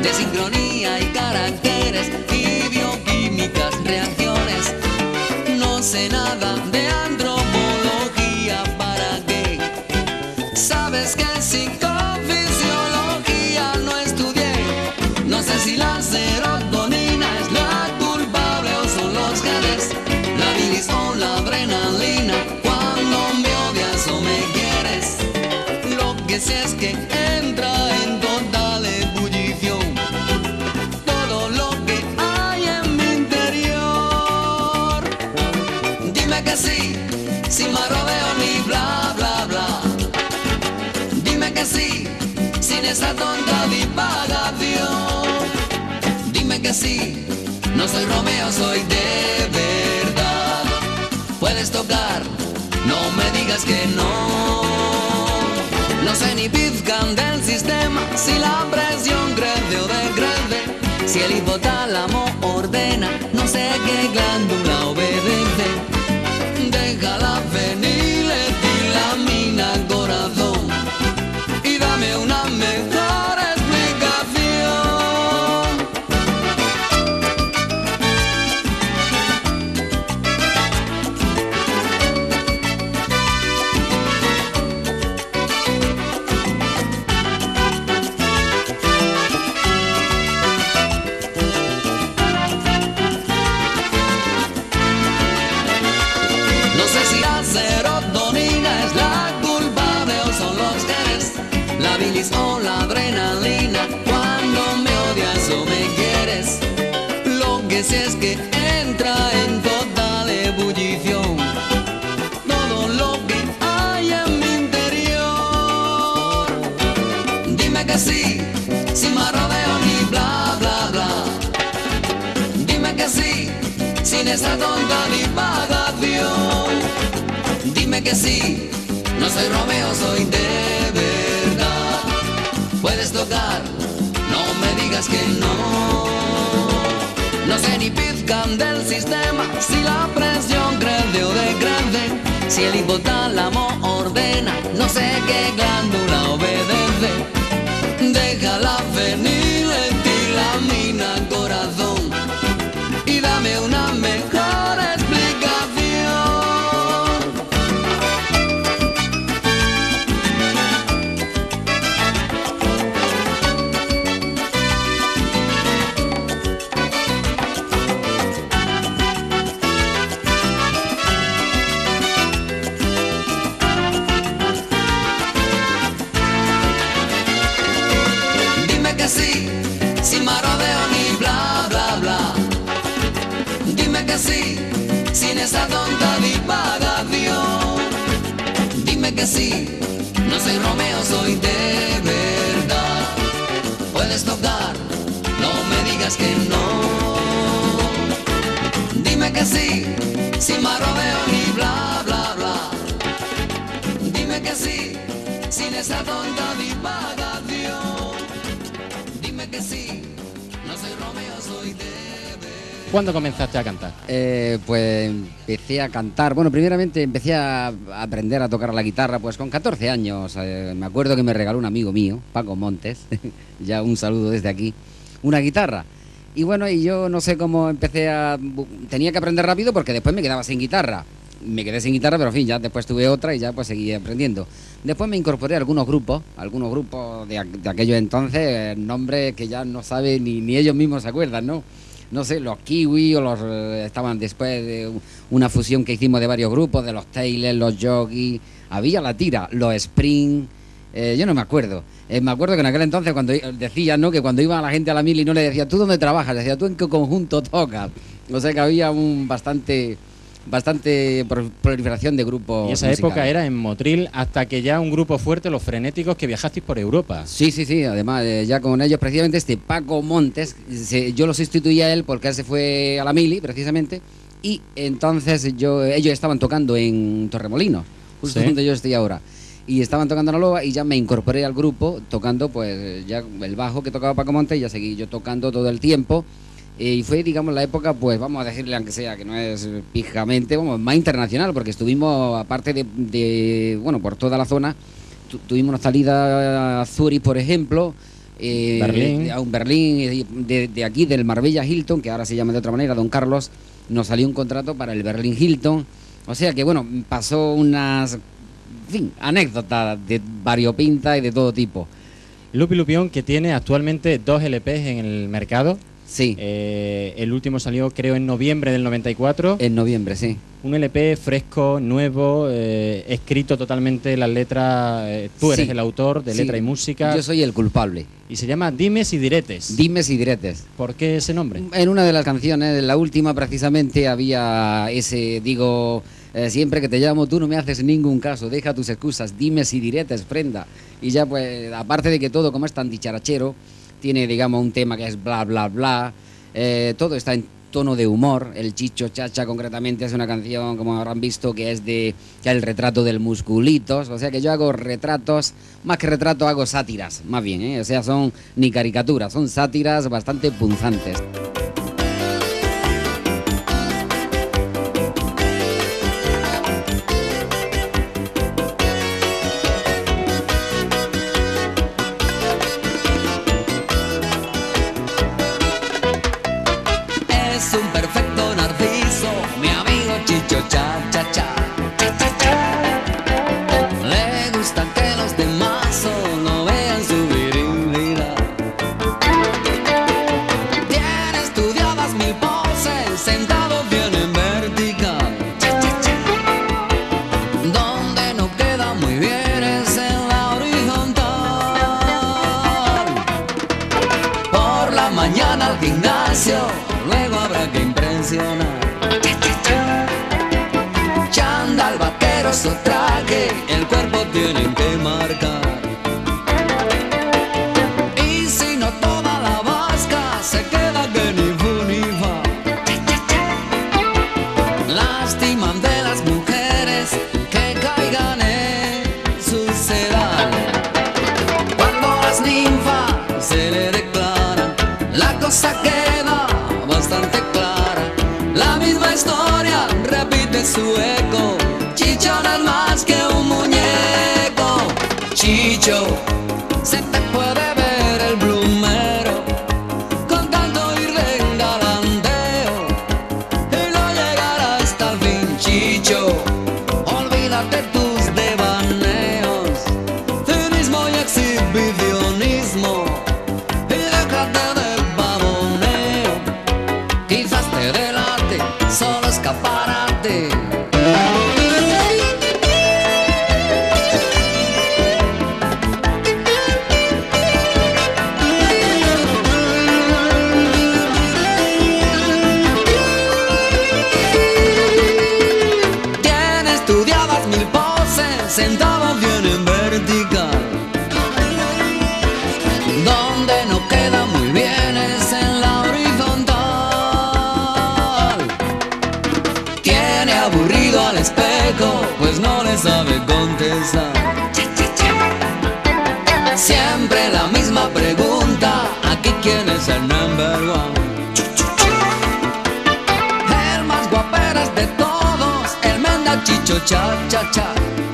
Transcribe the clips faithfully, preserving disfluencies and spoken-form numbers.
de sincronía y caracteres y bioquímicas, reacciones. No sé nada de antropología, ¿para qué? Sabes que psicofisiología no estudié. No sé si la serotonina es la culpable o son los genes, la bilis o la adrenalina, cuando me odias o me quieres. Lo que sé es que entra en total ebullición todo lo que hay en mi interior. Dime que sí, sin más rodeo ni bla bla bla. Dime que sí, sin esa tonta divagación. Dime que sí, no soy Romeo, soy de verdad. Puedes tocar, no me digas que no. No sé ni pizcan del sistema, si la presión crece o decrece, si el hipotálamo ordena, no sé qué glándula obedece. Deja la feniletilamina, corazón, y dame una mejor explicación. No sé si la serotonina es la culpable o son los genes, la bilis o la adrenalina, cuando me odias o me quieres. Lo que sé es que entra en total ebullición todo lo que hay en mi interior. Dime que sí, sin más rodeo ni bla bla bla. Dime que sí, sin esa tonta divagación. Dime que sí, no soy Romeo, soy de verdad. Puedes tocar, no me digas que no. No sé ni pizcan del sistema, si la presión crece o decrece, si el hipotálamo ordena, no sé qué glándula obedece. Deja la feniletilamina, corazón, y dame una mejor explicación. Dime que sí, sin más rodeo ni bla bla bla. Dime que sí, sin esa tonta divagación. Dime que sí, no soy Romeo, soy de verdad. Puedes tocar, no me digas que no. Dime que sí, sin más rodeo ni bla bla bla. Dime que sí, sin esa tonta divagación. Dime que sí, no soy Romeo, soy de verdad. ¿Cuándo comenzaste a cantar? Eh, pues empecé a cantar, bueno, primeramente empecé a aprender a tocar la guitarra pues con catorce años. Eh, me acuerdo que me regaló un amigo mío, Paco Montes, ya un saludo desde aquí, una guitarra. Y bueno, y yo no sé cómo empecé a... Tenía que aprender rápido porque después me quedaba sin guitarra. Me quedé sin guitarra, pero en fin, ya después tuve otra y ya pues seguí aprendiendo. Después me incorporé a algunos grupos, algunos grupos de, de aquellos entonces, nombres que ya no saben ni, ni ellos mismos se acuerdan, ¿no? No sé, los Kiwi o los... Eh, estaban después de una fusión que hicimos de varios grupos, de los Taylor, los Yogi, había la tira, los Spring... Eh, yo no me acuerdo. Eh, me acuerdo que en aquel entonces cuando decían, ¿no?, que cuando iba la gente a la mili no le decía, ¿tú dónde trabajas? Decía, ¿tú en qué conjunto tocas? O sea que había un bastante bastante proliferación de grupos. Y esa musicales. época era en Motril, hasta que ya un grupo fuerte, los Frenéticos, que viajasteis por Europa. Sí, sí, sí. Además, eh, ya con ellos precisamente este Paco Montes, se, yo lo sustituí a él porque él se fue a la mili precisamente, y entonces yo ellos estaban tocando en Torremolinos, justo ¿Sí? donde yo estoy ahora. Y estaban tocando en la Loba y ya me incorporé al grupo tocando pues ya el bajo que tocaba Paco Montes y ya seguí yo tocando todo el tiempo. Eh, y fue, digamos, la época, pues vamos a decirle, aunque sea que no es pijamente, vamos, más internacional, porque estuvimos, aparte de, de bueno, por toda la zona, tu, tuvimos una salida a Zurich, por ejemplo, eh, Berlín. a un Berlín, de, de aquí del Marbella Hilton, que ahora se llama de otra manera, Don Carlos, nos salió un contrato para el Berlín Hilton. O sea que, bueno, pasó unas, en fin, anécdotas de variopinta y de todo tipo. Lupi Lupión, que tiene actualmente dos L Pes en el mercado. Sí, Eh, el último salió, creo, en noviembre del noventa y cuatro. en noviembre, sí. Un L P fresco, nuevo, eh, escrito totalmente las letras. Eh, tú eres Sí, el autor de sí. letra y música. Yo soy el culpable. Y se llama Dimes y Diretes. Dimes y diretes. ¿Por qué ese nombre? En una de las canciones, la última precisamente, había ese, digo, eh, siempre que te llamo tú no me haces ningún caso, deja tus excusas, dimes y diretes, prenda. Y ya pues, aparte de que todo, como es tan dicharachero, tiene, digamos, un tema que es bla, bla, bla, eh, todo está en tono de humor. El Chicho Chacha concretamente es una canción, como habrán visto, que es de que el retrato del Musculitos. O sea que yo hago retratos, más que retratos hago sátiras, más bien, ¿eh? O sea, son ni caricaturas, son sátiras bastante punzantes. Es un perfecto narciso, mi amigo Chicho Cha Cha Cha. Cha, cha, cha. Le gusta que los demás solo vean su virilidad. Tiene estudiadas mil poses, sentado bien en vertical. Cha, cha, cha. Donde no queda muy bien es en la horizontal. Por la mañana al gimnasio, luego habrá que impresionar. Chándal, vaqueros o traje, el cuerpo tienen que marcar. Y si no toda la vasca se queda que ni fu ni fa. Lastiman de las mujeres que caigan en su sedal. Cuando las ninfas se le declaran, la cosa queda bastante clara. La misma historia repite su eco. Chicho no es más que un muñeco. Chicho, se te puede ver el plumero con tanto ir de galanteo y no llegar hasta el fin. Chicho, olvídate tus devaneos, cinismo y exhibicionismo, y déjate de baboneo. Quizás te delate, solo escaparate. Tiene estudiadas mil poses, sentado bien en vertical. Donde no queda muy bien es en la horizontal. Tiene aburrido al espejo, pues no le sabe contestar. Siempre la misma pregunta, aquí quién es el number one. El más guaperas de todos, el menda Chicho Cha Cha Cha.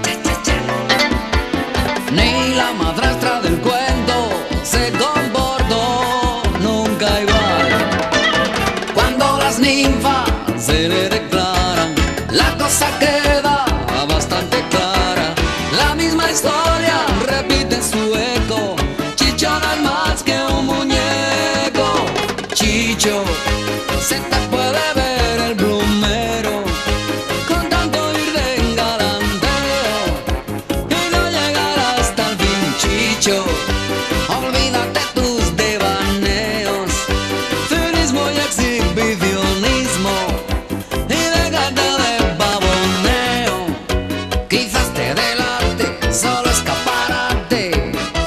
Ni la madrastra del cuento se comportó nunca igual. Cuando las ninfas se le declaran, la cosa queda bastante clara. La misma historia repite su eco. Chicho no es más que un muñeco. Chicho, se te puede ver el plumero con tanto ir de galanteo y no llegar hasta el fin. Chicho, olvídate tus devaneos, cinismo y exhibicionismo, y déjate de baboneo. Quizás te delate, solo escaparate.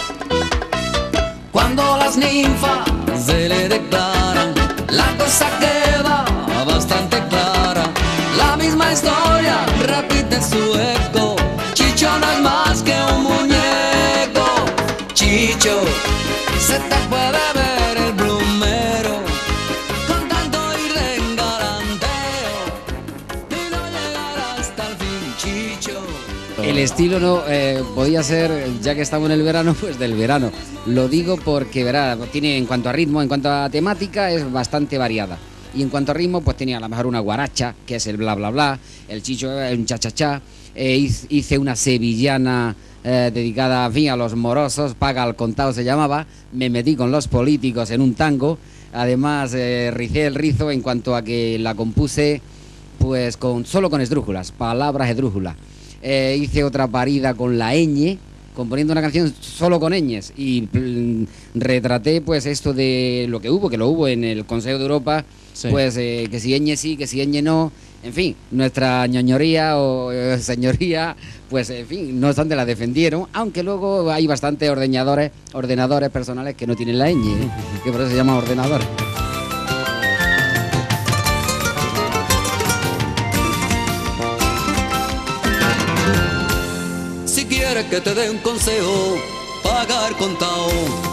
Cuando las ninfas se le declaran, la cosa queda bastante clara. La misma historia repite su eco. Chicho no es más que un muñeco. Chicho, se te puede ver el plumero con tanto ir de galanteo y no llegar hasta el fin. Chicho. el estilo no eh, podía ser, ya que estamos en el verano, pues del verano. Lo digo porque, verá, tiene en cuanto a ritmo, en cuanto a temática, es bastante variada. Y en cuanto a ritmo, pues tenía a lo mejor una guaracha, que es el bla bla bla, el chicho, un cha cha cha. Eh, hice una sevillana eh, dedicada, en fin, a los morosos, paga al contado se llamaba. Me metí con los políticos en un tango. Además, eh, ricé el rizo en cuanto a que la compuse, pues con solo con esdrújulas, palabras esdrújulas. Eh, hice otra parida con la ñ, componiendo una canción solo con ñes, y mm, retraté pues esto de lo que hubo, que lo hubo en el Consejo de Europa, sí. Pues eh, que si ñ sí, que si ñ no, en fin, nuestra ñoñoría o eh, señoría, pues en fin, no obstante la defendieron, aunque luego hay bastantes ordenadores, ordenadores personales que no tienen la ñ, ¿eh? Que por eso se llaman ordenadores. Que te dé un consejo, pagar contado.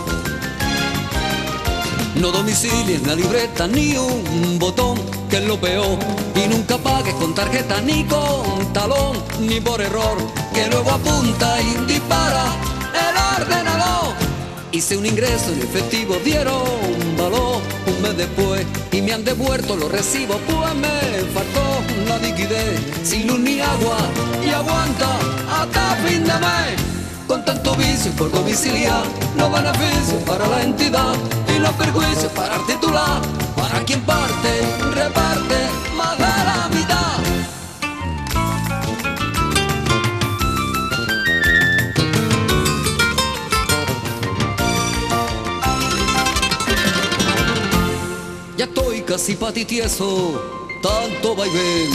No domicilies ni la libreta ni un botón, que es lo peor. Y nunca pagues con tarjeta ni con talón, ni por error, que luego apunta y dispara el ordenador. Hice un ingreso en efectivo, dieron valor un mes después y me han devuelto los recibos, pues me faltó la liquidez, sin luz ni agua y aguanta hasta fin de mes. Con tanto vicio por domiciliar, los beneficios para la entidad y los perjuicios para el titular, para quien parte, reparte más de la mitad. Ya estoy casi patitieso, tanto vaivén.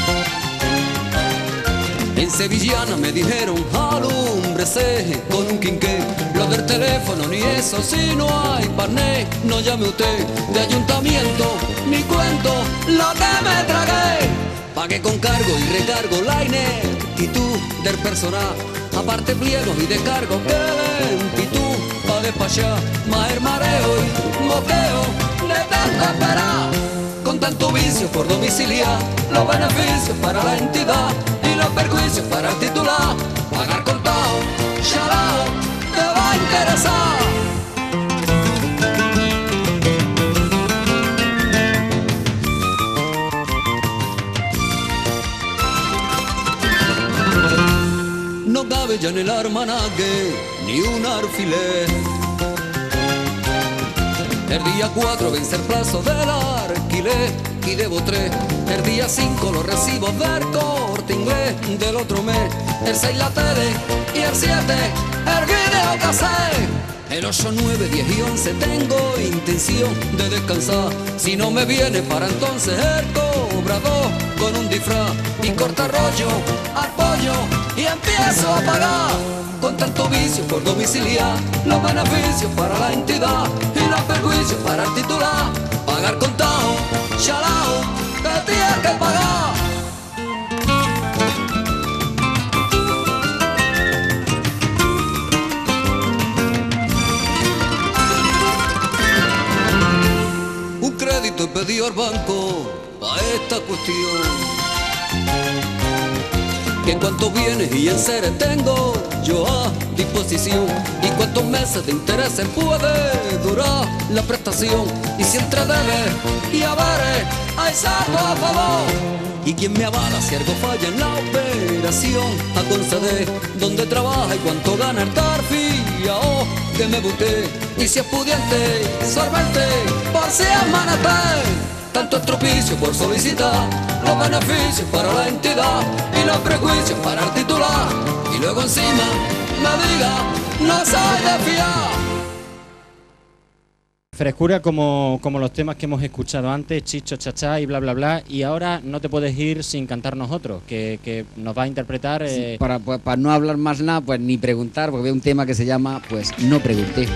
En sevillana me dijeron, alúmbrese con un quinqué. Lo del teléfono ni eso, si no hay parné, no llame usted de ayuntamiento, ni cuento lo que me tragué. Pagué con cargo y recargo la ineptitud del personal, aparte pliegos y descargos que lentitud pa' despachar, más el mareo y moqueo de tanto esperar. Con tanto vicio por domiciliar, los beneficios para la entidad y los perjuicios para el titular, pagar contado, chalao, te va a interesar. No cabe ya en el almanaque ni un alfiler. El día cuatro vence el plazo del alquiler y debo tres. El día cinco los recibos del Corte Inglés del otro mes. El seis la tele y el siete el video cassette. El ocho, nueve, diez y once tengo intención de descansar. Si no me viene para entonces el cobrador con un disfraz y corta rollo al pollo y empiezo a pagar. Con tanto vicio por domiciliar, los beneficios para la entidad y los perjuicios para el titular, pagar contado, chalao, te tienes que pagar. Un crédito he pedido al banco a esta cuestión, que cuántos bienes y enseres tengo yo a disposición y cuántos meses de intereses puede durar la prestación, y si entre debes y haberes hay saldo a favor, y quien me avala si algo falla en la operación a conceder dónde trabaja y cuánto gana el tarfiao que me busqué, y si es pudiente solvente por si es menester. Tanto estropicio por solicitar los beneficios para la entidad y los prejuicios para el titular, y luego encima me diga no soy de fiar. Frescura como, como los temas que hemos escuchado antes, chicho, chachá y bla bla bla, y ahora no te puedes ir sin cantarnos otro, que, que nos va a interpretar... Eh... Sí, para, pues, para no hablar más nada, pues ni preguntar, porque veo un tema que se llama, pues, No Pregunté.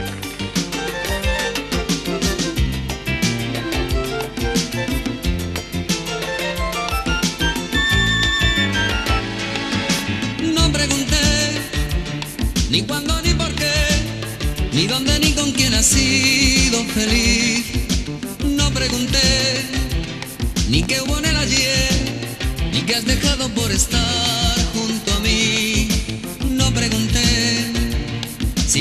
Ni cuándo, ni por qué, ni dónde, ni con quién has sido feliz. No pregunté, ni qué hubo en el ayer, ni qué has dejado por estar junto a mí.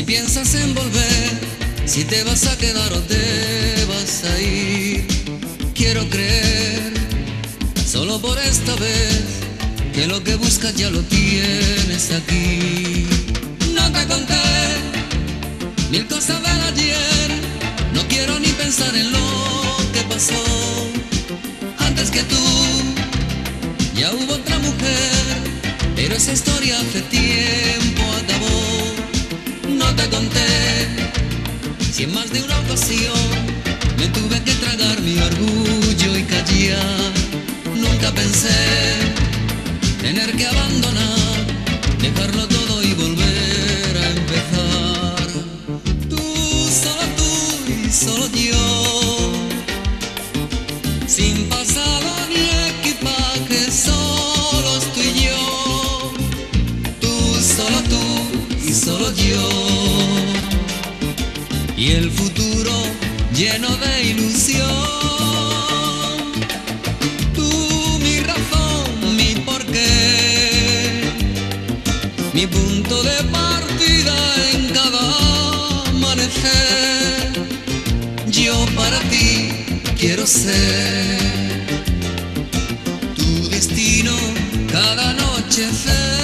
piensas en volver, si te vas a quedar o te vas a ir. Quiero creer, solo por esta vez, que lo que buscas ya lo tienes aquí. No te conté mil cosas del ayer, no quiero ni pensar en lo que pasó. Antes que tú ya hubo otra mujer, pero esa historia hace tiempo acabó. No te conté si en más de una ocasión me tuve que tragar mi orgullo y callar. Nunca pensé tener que abandonar, dejarlo todo y volver a empezar. Tú, solo tú y solo yo, sin pasado ni equipaje, solos tú y yo. Tú, solo tú y solo yo, y el futuro lleno de ilusión. Mi punto de partida en cada amanecer, yo para ti quiero ser tu destino cada anochecer.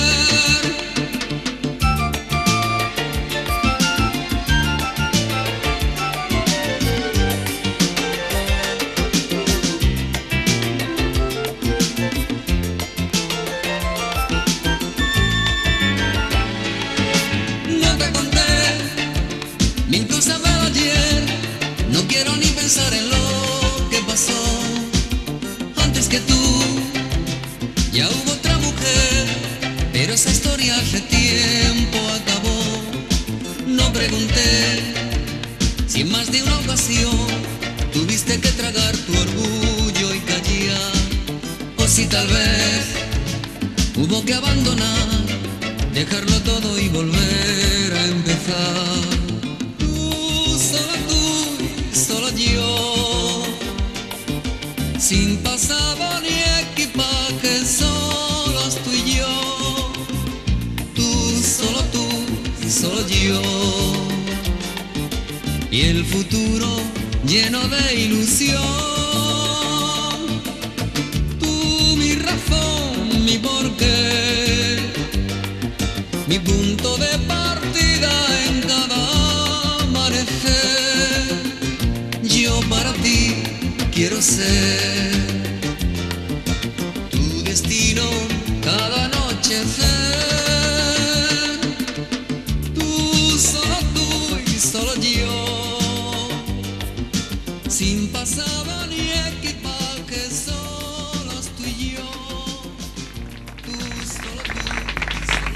En lo que pasó, antes que tú ya hubo otra mujer, pero esa historia hace tiempo acabó. No pregunté si en más de una ocasión tuviste que tragar tu orgullo y callar, o si tal vez hubo que abandonar, dejarlo todo y volver a empezar. Yo, sin pasado ni equipaje, solos tú y yo. Tú, solo tú y solo yo, y el futuro lleno de ilusión. Tú, mi razón, mi porqué, mi punto de partida en cada amanecer. Yo para ti quiero ser tu destino cada anochecer. Tú, solo tú y solo yo, sin pasado ni equipaje, solos tú y yo. Tú, solo tú y solo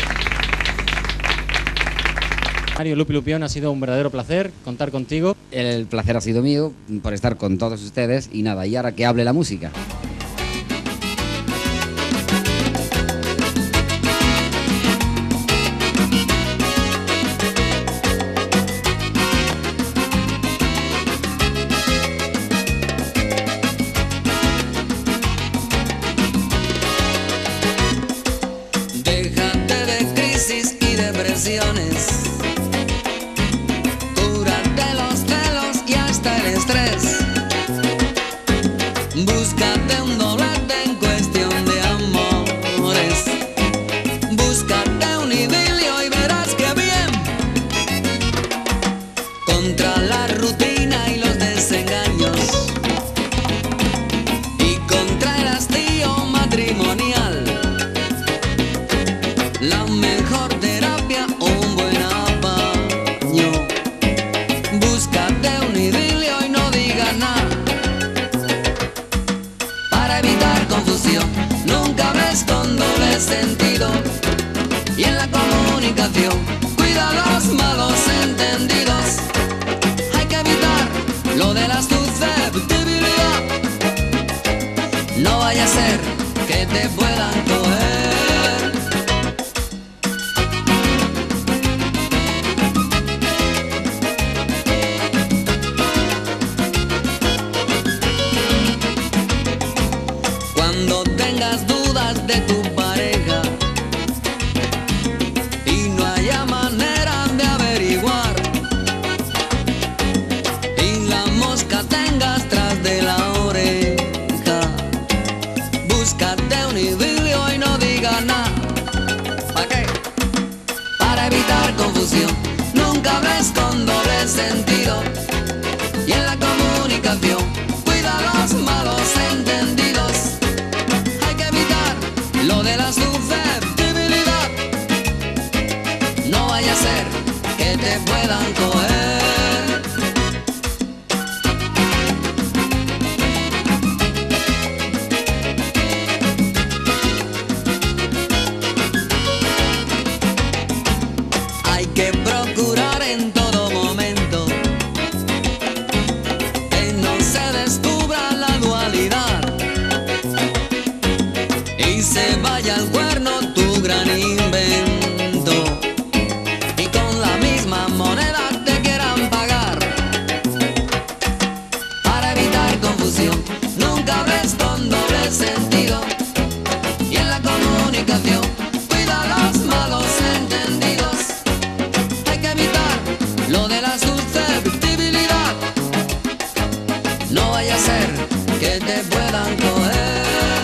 yo. Mario Lupi Lupión, ha sido un verdadero placer contar contigo. El placer ha sido mío por estar con todos ustedes y nada, y ahora que hable la música. Déjate de crisis y depresiones, búscate un doblete en cuestión de amores, búscate un idilio y verás que bien. Contra la rutina y los desengaños, y contra el hastío matrimonial, la mejor terapia, un buen apaño. Búscate un idilio y no digas nada, confusión, nunca ves con doble sentido, y en la comunicación cuida los malos entendidos. Hay que evitar lo de la susceptibilidad, no vaya a ser que te puedan coger. Cuando tengas dudas de tu pareja y no haya manera de averiguar, y en la comunicación cuida los malos entendidos. Hay que evitar lo de la susceptibilidad, no vaya a ser que te puedan coger. Hay que procurar en todo momento que no se descubra la dualidad y se vaya al cuerno tu gran invento y con la misma moneda te quieran pagar. Para evitar confusión, nunca hables con doble sentido y en la comunicación cuida los malos entendidos. Hay que evitar lo de la susceptibilidad, no vaya a ser que te puedan coger.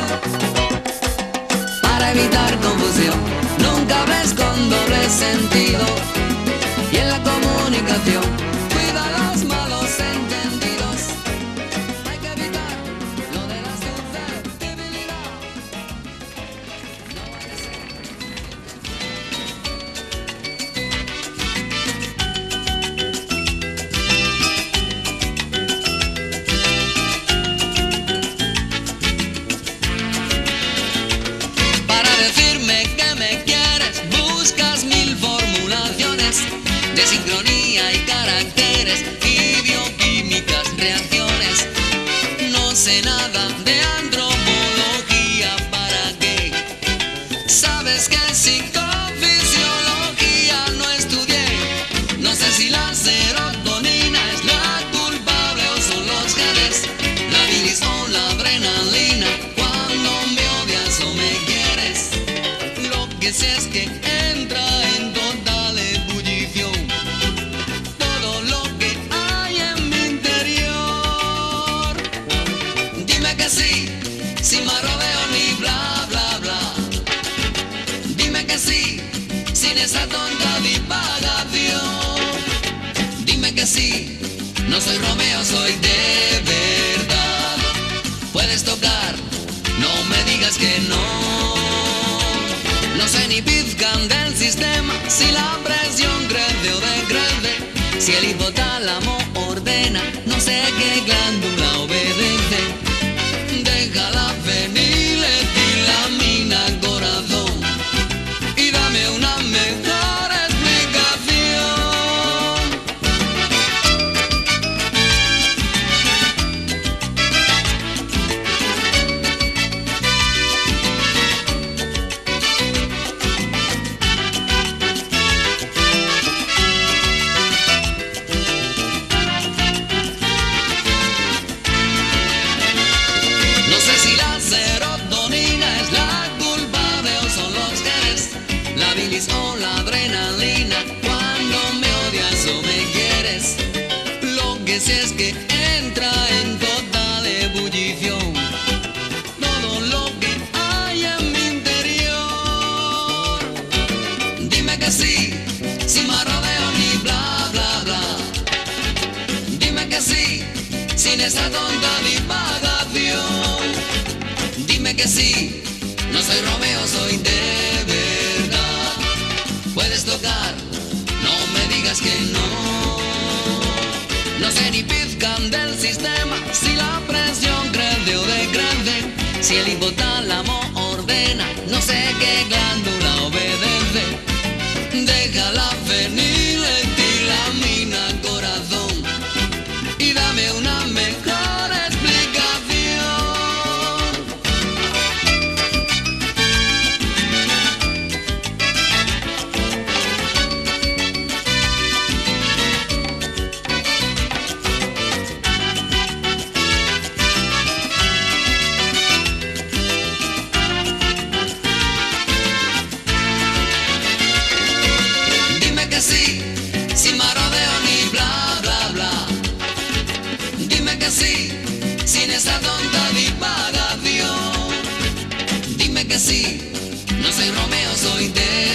Para evitar confusión, nunca hables con doble sentido y en la comunicación cuida los malos entendidos. Hay que evitar lo de la susceptibilidad, no vaya a ser. Para decirme que me quieres, buscas mil formulaciones de sincronía y caracteres y bioquímicas reacciones. No sé nada de antropología, ¿para qué? Sabes que psicofisiología no estudié. No sé si la serotonina es la culpable o son los genes, la bilis o la adrenalina. Cuando me odias o me quieres, lo que sé es que entra en total ebullición todo lo que hay en mi interior. Dime que sí, sin más rodeo ni bla bla bla. Dime que sí, sin esa tonta divagación. Dime que sí, no soy Romeo, soy de verdad. Puedes tocar, no me digas que no. No sé ni pizcan del sistema, si la presión crece o decrece, si el hipotálamo ordena, no sé qué glándula obedece. Deja la feniletilamina, corazón, y dame una mejor explicación. No sé si la serotonina es la culpable o son los genes, la bilis o la adrenalina. Cuando me odias o me quieres, lo que sé es que entra en total ebullición todo lo que hay en mi interior. Dime que sí, sin más rodeo ni bla bla bla. Dime que sí, sin esa tonta divagación. Dime que sí, no soy Romeo, soy de verdad. Puedes tocar, no me digas que no. No sé ni pizcan del sistema, si la presión crece o decrece, si el hipotálamo ordena, no sé qué glándula obedece. Deja la feniletilamina, corazón, y dame una mejor explicación. que sí, no soy Romeo, soy de